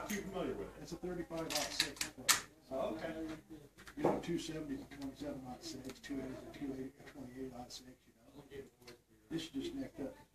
too familiar with it. It's a 35-06 plate. Oh, okay. You know, 270 is a 27-06, 280 is a 28-06, you know. This is just necked up.